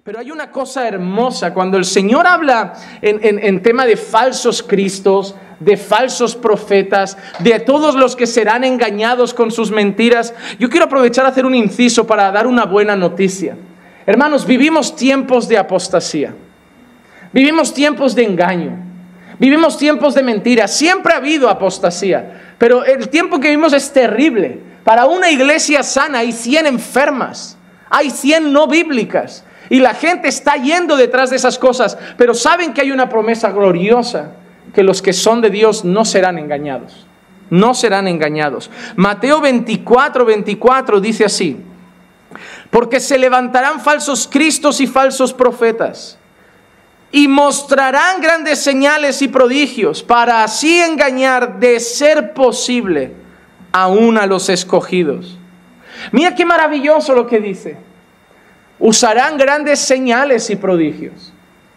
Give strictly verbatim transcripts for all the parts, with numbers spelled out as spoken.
Pero hay una cosa hermosa, cuando el Señor habla en, en, en tema de falsos cristos, de falsos profetas, de todos los que serán engañados con sus mentiras. Yo quiero aprovechar a hacer un inciso para dar una buena noticia. Hermanos, vivimos tiempos de apostasía, vivimos tiempos de engaño, vivimos tiempos de mentiras. Siempre ha habido apostasía, pero el tiempo que vivimos es terrible. Para una iglesia sana hay cien enfermas, hay cien no bíblicas. Y la gente está yendo detrás de esas cosas, pero saben que hay una promesa gloriosa, que los que son de Dios no serán engañados. No serán engañados. Mateo veinticuatro, veinticuatro dice así: porque se levantarán falsos cristos y falsos profetas, y mostrarán grandes señales y prodigios, para así engañar, de ser posible, aún a los escogidos. Mira qué maravilloso lo que dice. Usarán grandes señales y prodigios.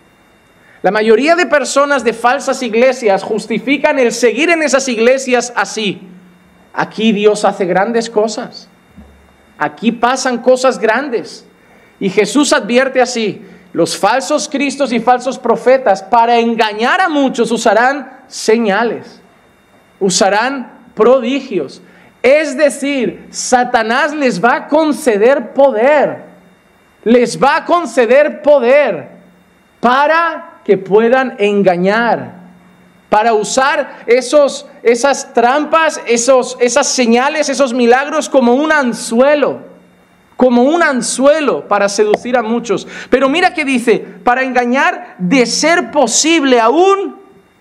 La mayoría de personas de falsas iglesias justifican el seguir en esas iglesias así: aquí Dios hace grandes cosas, aquí pasan cosas grandes. Y Jesús advierte así: los falsos cristos y falsos profetas, para engañar a muchos, usarán señales, usarán prodigios. Es decir, Satanás les va a conceder poder. Les va a conceder poder para que puedan engañar, para usar esos, esas trampas, esos, esas señales, esos milagros como un anzuelo, como un anzuelo para seducir a muchos. Pero mira que dice: para engañar, de ser posible, aún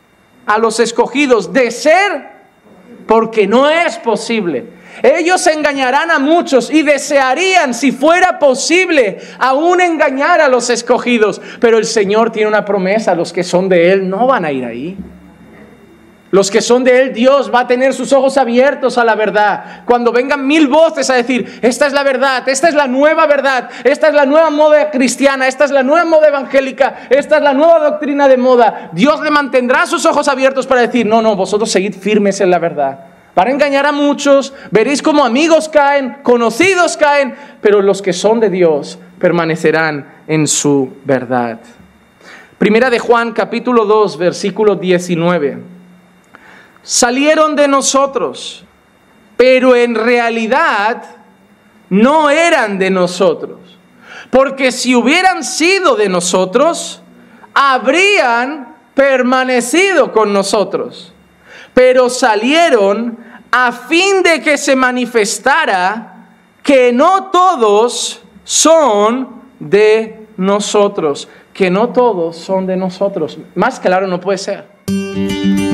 a los escogidos. De ser, porque no es posible. Ellos engañarán a muchos y desearían, si fuera posible, aún engañar a los escogidos. Pero el Señor tiene una promesa: los que son de Él no van a ir ahí. Los que son de Él, Dios va a tener sus ojos abiertos a la verdad. Cuando vengan mil voces a decir: esta es la verdad, esta es la nueva verdad, esta es la nueva moda cristiana, esta es la nueva moda evangélica, esta es la nueva doctrina de moda, Dios le mantendrá sus ojos abiertos para decir: no, no, vosotros seguid firmes en la verdad. Para engañar a muchos, veréis cómo amigos caen, conocidos caen, pero los que son de Dios permanecerán en su verdad. Primera de Juan, capítulo dos, versículo diecinueve. Salieron de nosotros, pero en realidad no eran de nosotros. Porque si hubieran sido de nosotros, habrían permanecido con nosotros. Pero salieron a fin de que se manifestara que no todos son de nosotros. Que no todos son de nosotros. Más claro no puede ser.